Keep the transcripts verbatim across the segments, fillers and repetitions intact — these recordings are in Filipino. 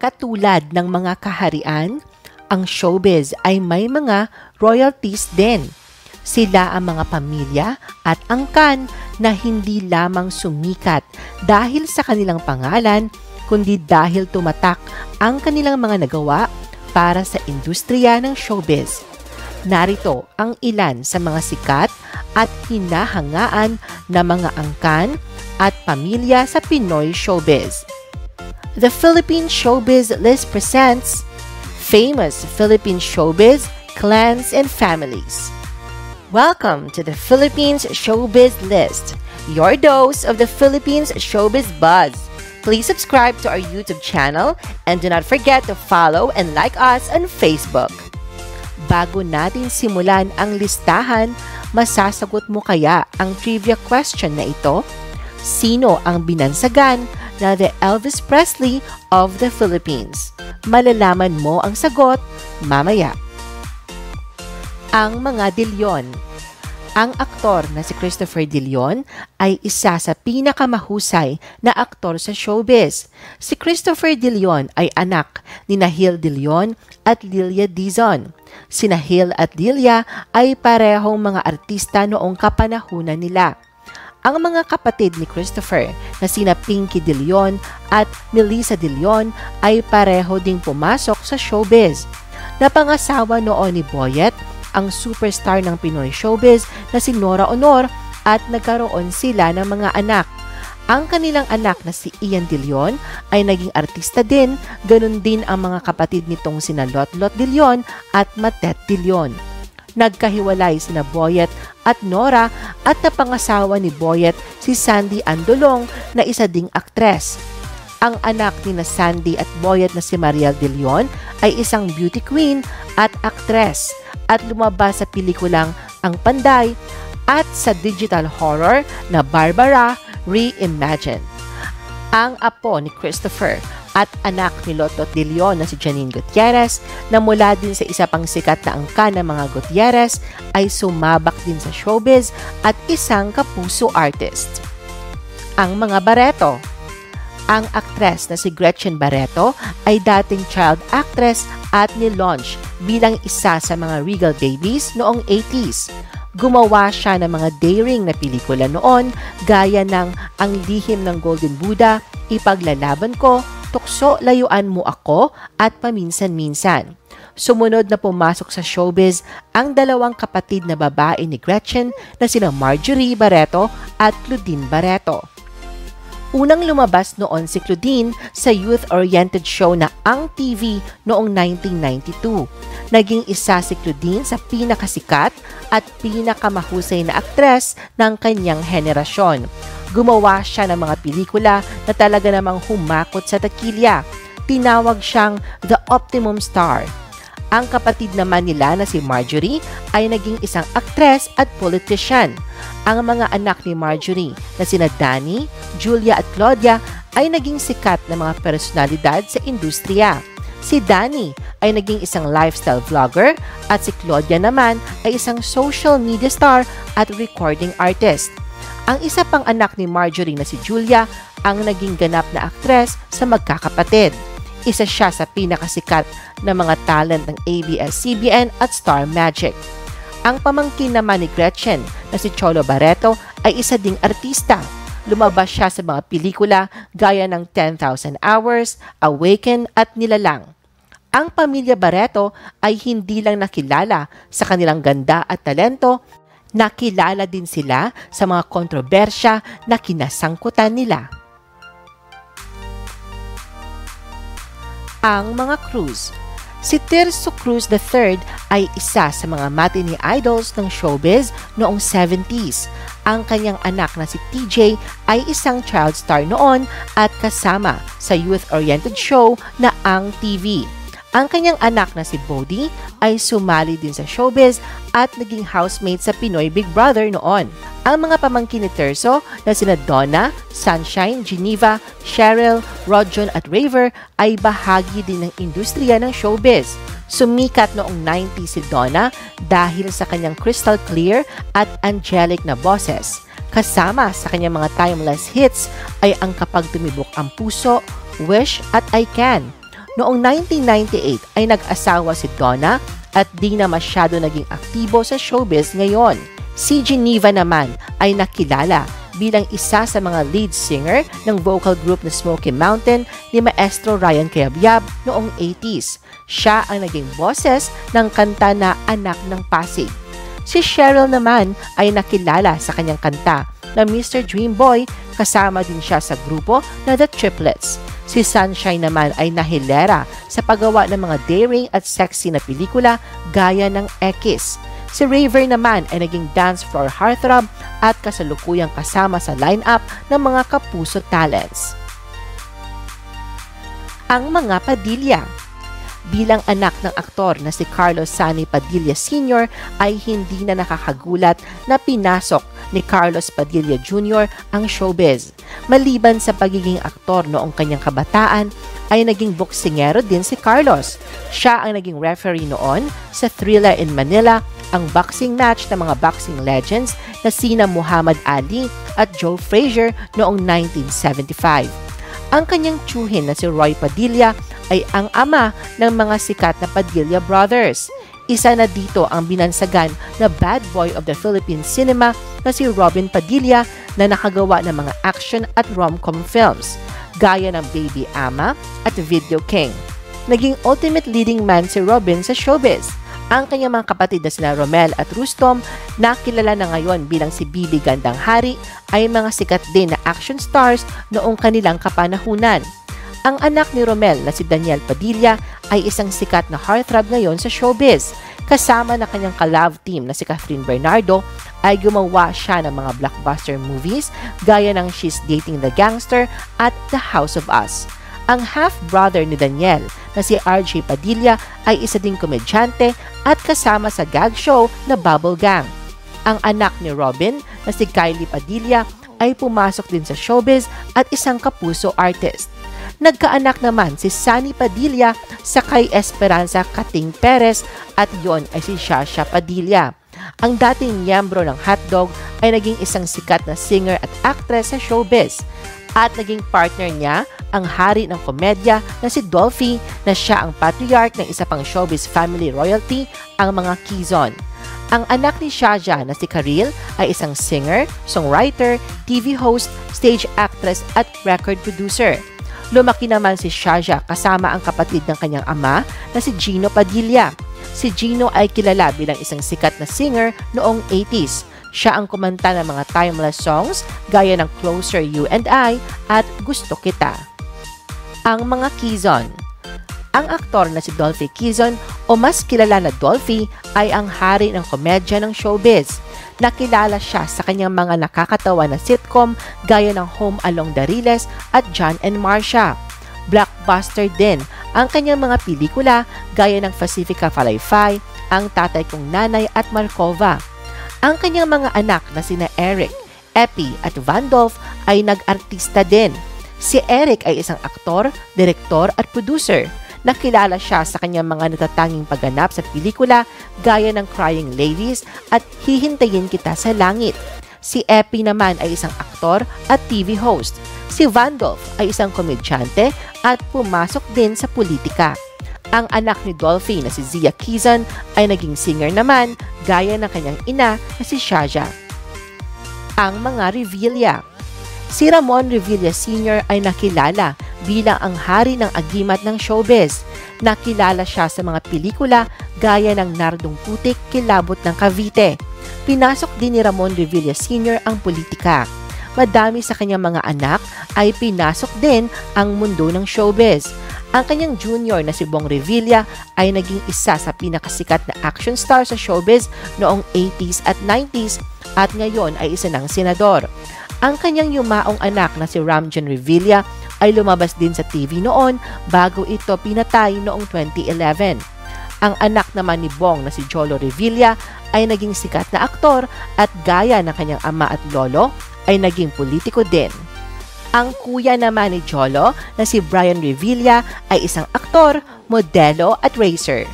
Katulad ng mga kaharian, ang showbiz ay may mga royalties din. Sila ang mga pamilya at angkan na hindi lamang sumikat dahil sa kanilang pangalan, kundi dahil tumatak ang kanilang mga nagawa para sa industriya ng showbiz. Narito ang ilan sa mga sikat at hinahangaan na mga angkan at pamilya sa Pinoy showbiz. The Philippine Showbiz List presents Famous Philippine Showbiz Clans and Families. Welcome to the Philippines Showbiz List, your dose of the Philippines Showbiz Buzz. Please subscribe to our YouTube channel and do not forget to follow and like us on Facebook. Bago natin simulan ang listahan, masasagot mo kaya ang trivia question na ito? Sino ang binansagan na the Elvis Presley of the Philippines? Malalaman mo ang sagot mamaya. Ang mga De Leon. Ang aktor na si Christopher De Leon ay isa sa pinakamahusay na aktor sa showbiz. Si Christopher De Leon ay anak ni Hil De Leon at Lilia Dizon. Sina Hil at Lilia ay parehong mga artista noong kapanahunan nila. Ang mga kapatid ni Christopher na sina Pinky De Leon at Melissa De Leon ay pareho ding pumasok sa showbiz. Napangasawa noon ni Boyet ang superstar ng Pinoy showbiz na si Nora Honor at nagkaroon sila ng mga anak. Ang kanilang anak na si Ian De Leon ay naging artista din, ganun din ang mga kapatid nitong sina Lotlot De Leon at Matet De Leon. Nagkahiwalay sina Boyet at Nora at napangasawa ni Boyet si Sandy Andolong na isa ding aktres. Ang anak ni na Sandy at Boyet na si Mariel De Leon ay isang beauty queen at aktres at lumabas sa pelikulang Ang Panday at sa digital horror na Barbara Reimagined. Ang apo ni Christopher at anak ni Lotlot De Leon na si Janine Gutierrez na mula din sa isa pang sikat na angkan ng mga Gutierrez ay sumabak din sa showbiz at isang kapuso artist. Ang mga Barreto. Ang aktres na si Gretchen Barreto ay dating child actress at ni-launch bilang isa sa mga Regal Babies noong eighties. Gumawa siya ng mga daring na pelikula noon gaya ng Ang Lihim ng Golden Buddha, Ipaglalaban Ko, Tukso Layuan Mo Ako at Paminsan-Minsan. Sumunod na pumasok sa showbiz ang dalawang kapatid na babae ni Gretchen na sina Marjorie Barreto at Claudine Barreto. Unang lumabas noon si Claudine sa youth-oriented show na Ang T V noong nineteen ninety-two. Naging isa si Claudine sa pinakasikat at pinakamahusay na aktres ng kanyang henerasyon. Gumawa siya ng mga pelikula na talaga namang humakot sa takilya. Tinawag siyang The Optimum Star. Ang kapatid naman nila na si Marjorie ay naging isang aktres at politician. Ang mga anak ni Marjorie na sina Danny, Julia at Claudia ay naging sikat na mga personalidad sa industriya. Si Danny ay naging isang lifestyle vlogger at si Claudia naman ay isang social media star at recording artist. Ang isa pang anak ni Marjorie na si Julia ang naging ganap na aktres sa magkakapatid. Isa siya sa pinakasikat na mga talent ng A B S C B N at Star Magic. Ang pamangkin naman ni Gretchen na si Cholo Barreto ay isa ding artista. Lumabas siya sa mga pelikula gaya ng ten thousand hours, Awaken at Nilalang. Ang pamilya Barreto ay hindi lang nakilala sa kanilang ganda at talento, nakilala din sila sa mga kontrobersya na kinasangkutan nila. Ang mga Cruz. Si Tirso Cruz the third ay isa sa mga matinee idols ng showbiz noong seventies. Ang kanyang anak na si T J ay isang child star noon at kasama sa youth-oriented show na Ang T V. Ang kanyang anak na si Bodhi ay sumali din sa showbiz at naging housemate sa Pinoy Big Brother noon. Ang mga pamangkin ni Tirso na sina Donna, Sunshine, Geneva, Cheryl, Rodjon at Raver ay bahagi din ng industriya ng showbiz. Sumikat noong nineties si Donna dahil sa kanyang crystal clear at angelic na boses. Kasama sa kanyang mga timeless hits ay ang Kapag Tumibok ang Puso, Wish at I Can. Noong nineteen ninety-eight ay nag-asawa si Donna at di na masyado naging aktibo sa showbiz ngayon. Si Geneva naman ay nakilala bilang isa sa mga lead singer ng vocal group na Smoky Mountain ni Maestro Ryan Cayabyab noong eighties. Siya ang naging boses ng kanta na Anak ng Pasig. Si Cheryl naman ay nakilala sa kanyang kanta na Mister Dream Boy, kasama din siya sa grupo na The Triplets. Si Sunshine naman ay nahilera sa paggawa ng mga daring at sexy na pelikula gaya ng X. Si Raver naman ay naging dance floor heartthrob at kasalukuyang kasama sa lineup ng mga kapuso talents. Ang mga Padilla. Bilang anak ng aktor na si Carlos Sani Padilla Senior ay hindi na nakakagulat na pinasok ni Carlos Padilla Junior ang showbiz. Maliban sa pagiging aktor noong kanyang kabataan, ay naging boksingero din si Carlos. Siya ang naging referee noon sa Thrilla in Manila, ang boxing match ng mga boxing legends na sina Muhammad Ali at Joe Frazier noong nineteen seventy-five. Ang kanyang tiyuhin na si Roy Padilla ay ang ama ng mga sikat na Padilla brothers. Isa na dito ang binansagan na bad boy of the Philippine cinema na si Robin Padilla na nakagawa ng mga action at rom-com films, gaya ng Baby Ama at Video King. Naging ultimate leading man si Robin sa showbiz. Ang kanyang mga kapatid na sina Romel at Rustom, na kilala na ngayon bilang si Bibi Gandang Hari, ay mga sikat din na action stars noong kanilang kapanahunan. Ang anak ni Romel na si Daniel Padilla ay isang sikat na heartthrob ngayon sa showbiz. Kasama na kanyang ka-love team na si Catherine Bernardo ay gumawa siya ng mga blockbuster movies gaya ng She's Dating the Gangster at The House of Us. Ang half-brother ni Daniel na si R J Padilla ay isa ding komedyante at kasama sa gag show na Bubble Gang. Ang anak ni Robin na si Kylie Padilla ay pumasok din sa showbiz at isang kapuso artist. Nagkaanak naman si Sunny Padilla sa kay Esperanza Kating Perez at yon ay si Shasha Padilla. Ang dating miyembro ng Hotdog ay naging isang sikat na singer at actress sa showbiz. At naging partner niya ang hari ng komedya na si Dolphy, na siya ang patriarch ng isa pang showbiz family royalty, ang mga Quezon. Ang anak ni Shaja na si Karil ay isang singer, songwriter, T V host, stage actress at record producer. Lumaki naman si Shaja kasama ang kapatid ng kanyang ama na si Gino Padilla. Si Gino ay kilala bilang isang sikat na singer noong eighties. Siya ang kumanta ng mga timeless songs gaya ng Closer You and I at Gusto Kita. Ang mga Quezon. Ang aktor na si Dolphy Quezon o mas kilala na Dolphy ay ang hari ng komedya ng showbiz. Nakilala siya sa kanyang mga nakakatawa na sitcom gaya ng Home Along the Riles at John and Marcia. Blockbuster din ang kanyang mga pelikula gaya ng Pacifica Falayfay, Ang Tatay Kong Nanay at Markova. Ang kanyang mga anak na sina Eric, Epi at Vandolph ay nag-artista din. Si Eric ay isang aktor, direktor at producer. Nakilala siya sa kanyang mga natatanging pagganap sa pelikula gaya ng Crying Ladies at Hihintayin Kita sa Langit. Si Epi naman ay isang aktor at T V host. Si Vandolph ay isang komedyante at pumasok din sa politika. Ang anak ni Dolphy na si Zia Quezon ay naging singer naman gaya ng kanyang ina na si Shaja. Ang mga Revilla. Si Ramon Revilla Senior ay nakilala bilang ang hari ng agimat ng showbiz. Nakilala siya sa mga pelikula gaya ng Nardong Putik, Kilabot ng Cavite. Pinasok din ni Ramon Revilla Senior ang politika. Madami sa kanyang mga anak ay pinasok din ang mundo ng showbiz. Ang kanyang junior na si Bong Revilla ay naging isa sa pinakasikat na action star sa showbiz noong eighties at nineties at ngayon ay isa ng senador. Ang kanyang yumaong anak na si Ramjan Revilla ay lumabas din sa T V noon bago ito pinatay noong twenty eleven. Ang anak naman ni Bong na si Jolo Revilla ay naging sikat na aktor at gaya ng kanyang ama at lolo ay naging politiko din. Ang kuya naman ni Jolo na si Brian Revilla ay isang aktor, modelo at racer.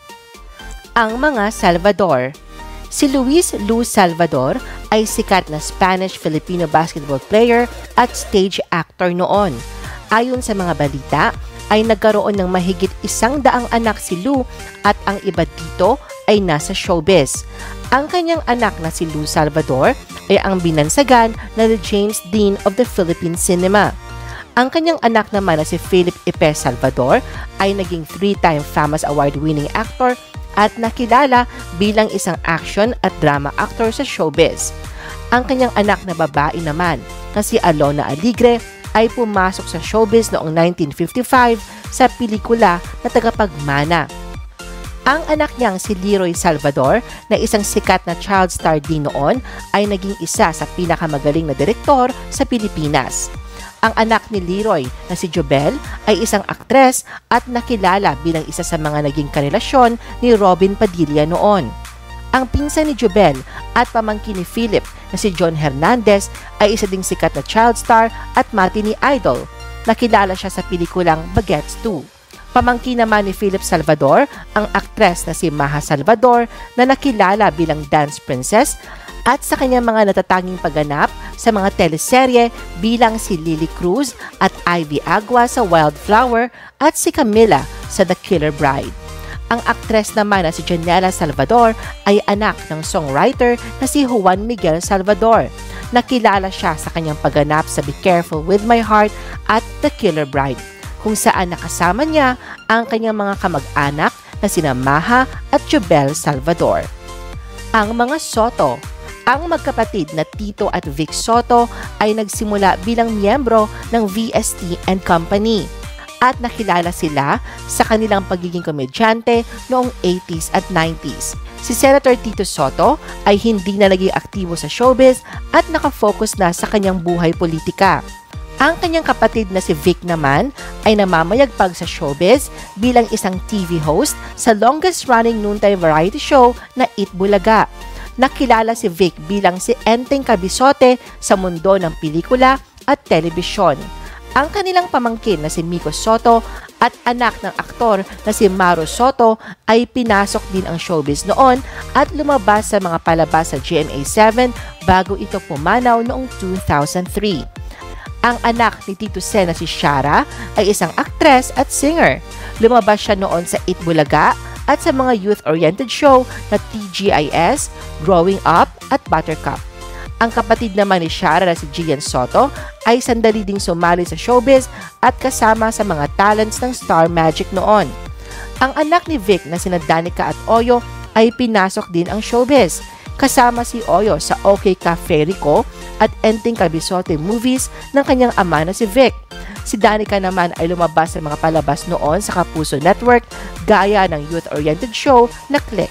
Ang mga Salvador. Si Luis Luz Salvador ay sikat na Spanish-Filipino basketball player at stage actor noon. Ayon sa mga balita, ay nagkaroon ng mahigit isang daang anak si Lou at ang iba dito ay nasa showbiz. Ang kanyang anak na si Lou Salvador ay ang binansagan na the James Dean of the Philippine cinema. Ang kanyang anak naman na si Philip Ipez Salvador ay naging three-time FAMAS award-winning actor at nakilala bilang isang action at drama actor sa showbiz. Ang kanyang anak na babae naman na si Alona Aligre ay pumasok sa showbiz noong nineteen fifty-five sa pelikula na Tagapagmana. Ang anak niyang si Leroy Salvador na isang sikat na child star din noon ay naging isa sa pinakamagaling na direktor sa Pilipinas. Ang anak ni Leroy na si Jobel ay isang aktres at nakilala bilang isa sa mga naging karelasyon ni Robin Padilla noon. Ang pinsan ni Jobel at pamangkin ni Philip na si John Hernandez ay isa ding sikat na child star at matinee idol. Nakilala siya sa pelikulang Bagets two. Pamangkin naman ni Philip Salvador ang aktres na si Maha Salvador na nakilala bilang dance princess at sa kanyang mga natatanging pagganap sa mga teleserye bilang si Lily Cruz at Ivy Agua sa Wildflower at si Camila sa The Killer Bride. Ang aktres naman na si Janela Salvador ay anak ng songwriter na si Juan Miguel Salvador. Nakilala siya sa kanyang pagganap sa Be Careful With My Heart at The Killer Bride, kung saan nakasama niya ang kanyang mga kamag-anak na sina Maha at Jobel Salvador. Ang mga Soto. Ang magkapatid na Tito at Vic Soto ay nagsimula bilang miyembro ng V S T and Company at nakilala sila sa kanilang pagiging komedyante noong eighties at nineties. Si Senator Tito Soto ay hindi na naging aktibo sa showbiz at nakafocus na sa kanyang buhay politika. Ang kanyang kapatid na si Vic naman ay namamayagpag sa showbiz bilang isang T V host sa longest-running noontime variety show na Eat Bulaga. Nakilala si Vic bilang si Enteng Cabisote sa mundo ng pelikula at telebisyon. Ang kanilang pamangkin na si Miko Soto at anak ng aktor na si Maro Soto ay pinasok din ang showbiz noon at lumabas sa mga palabas sa G M A seven bago ito pumanaw noong two thousand three. Ang anak ni Tito Sen na si Shara ay isang aktres at singer. Lumabas siya noon sa Eat Bulaga at sa mga youth-oriented show na T G I S, Growing Up at Buttercup. Ang kapatid naman ni Shara na si Gian Soto ay sandali ding sumali sa showbiz at kasama sa mga talents ng Star Magic noon. Ang anak ni Vic na sina Danica at Oyo ay pinasok din ang showbiz. Kasama si Oyo sa OK Cafe Rico at Enteng Cabisote movies ng kanyang ama na si Vic. Si Danica naman ay lumabas sa mga palabas noon sa Kapuso Network gaya ng youth-oriented show na Click.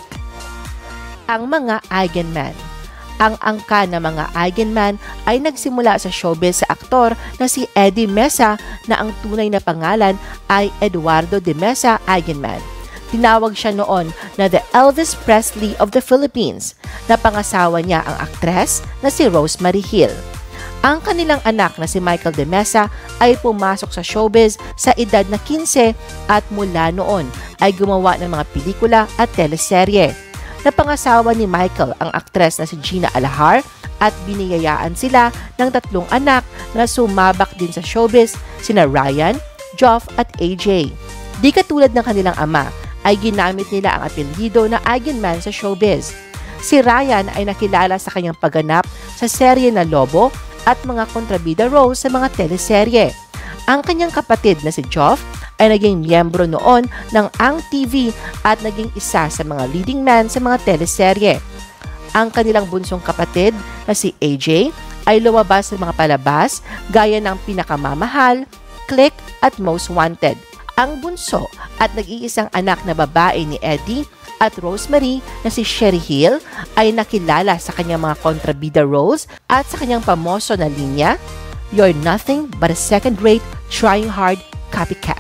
Ang mga Eigenman. Ang angka ng mga Eigenman ay nagsimula sa showbiz sa aktor na si Eddie Mesa na ang tunay na pangalan ay Eduardo de Mesa Eigenman. Tinawag siya noon na the Elvis Presley of the Philippines. Napangasawa niya ang aktres na si Rosemary Hill. Ang kanilang anak na si Michael de Mesa ay pumasok sa showbiz sa edad na fifteen at mula noon ay gumawa ng mga pelikula at teleserye. Napangasawa ni Michael ang aktres na si Gina Alahar at biniyayaan sila ng tatlong anak na sumabak din sa showbiz, sina Ryan, Joff at A J. Di katulad ng kanilang ama, ay ginamit nila ang apelyido na Eigenman sa showbiz. Si Ryan ay nakilala sa kanyang pagganap sa serye na Lobo at mga kontrabida roles sa mga teleserye. Ang kanyang kapatid na si Joff ay naging miyembro noon ng Ang T V at naging isa sa mga leading man sa mga teleserye. Ang kanilang bunsong kapatid na si A J ay lumabas sa mga palabas gaya ng Pinakamamahal, Click at Most Wanted. Ang bunso at nag-iisang anak na babae ni Eddie at Rosemary na si Sherry Hill ay nakilala sa kanyang mga kontrabida roles at sa kanyang pamoso na linya, You're Nothing But a Second-Rate, Trying Hard Copycat.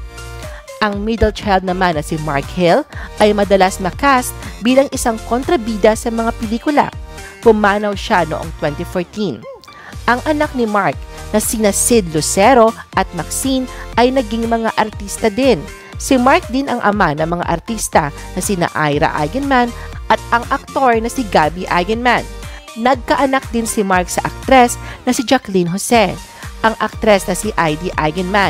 Ang middle child naman na si Mark Hill ay madalas makast bilang isang kontrabida sa mga pelikula. Pumanaw siya noong twenty fourteen. Ang anak ni Mark na sina Sid Lucero at Maxine ay naging mga artista din. Si Mark din ang ama ng mga artista na sina Ira Eigenman at ang aktor na si Gabby Eigenman. Nagkaanak din si Mark sa aktres na si Jacqueline Jose, ang aktres na si Heidi Eigenman.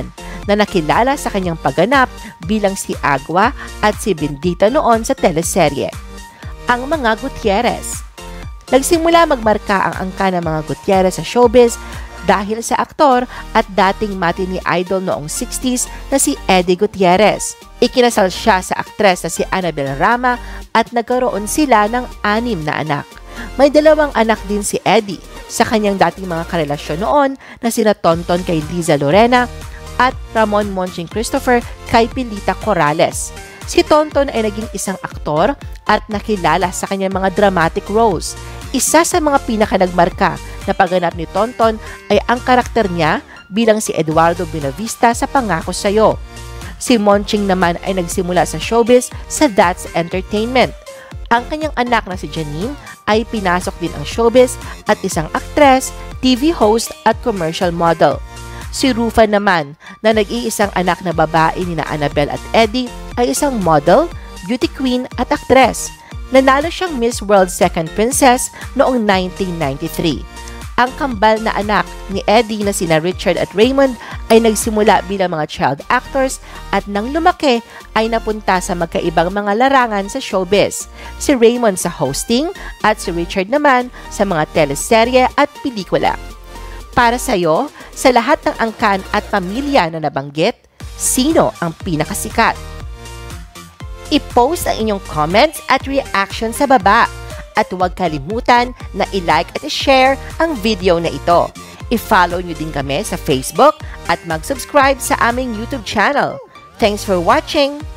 na nakilala sa kanyang pagganap bilang si Agua at si Bendita noon sa teleserye. Ang mga Gutierrez. Nagsimula magmarka ang angka ng mga Gutierrez sa showbiz dahil sa aktor at dating matinee idol noong sixties na si Eddie Gutierrez. Ikinasal siya sa aktres na si Annabel Rama at nagkaroon sila ng anim na anak. May dalawang anak din si Eddie sa kanyang dating mga karelasyon noon na sina Tonton kay Liza Lorena at Ramon Monching Christopher kay Pilita Corrales. Si Tonton ay naging isang aktor at nakilala sa kanyang mga dramatic roles. Isa sa mga pinakanagmarka na pagganap ni Tonton ay ang karakter niya bilang si Eduardo Buenavista sa Pangako Sa'yo. Si Monching naman ay nagsimula sa showbiz sa That's Entertainment. Ang kanyang anak na si Janine ay pinasok din ang showbiz at isang aktres, T V host at commercial model. Si Rufa naman na nag-iisang anak na babae ni na Annabel at Eddie ay isang model, beauty queen at aktres. Nanalo siyang Miss World Second Princess noong nineteen ninety-three. Ang kambal na anak ni Eddie na sina Richard at Raymond ay nagsimula bilang mga child actors at nang lumaki ay napunta sa magkaibang mga larangan sa showbiz. Si Raymond sa hosting at si Richard naman sa mga teleserye at pelikula. Para sa'yo, sa lahat ng angkan at pamilya na nabanggit, sino ang pinakasikat? I-post ang inyong comments at reaction sa baba. At huwag kalimutan na i-like at i-share ang video na ito. I-follow nyo din kami sa Facebook at mag-subscribe sa aming YouTube channel. Thanks for watching!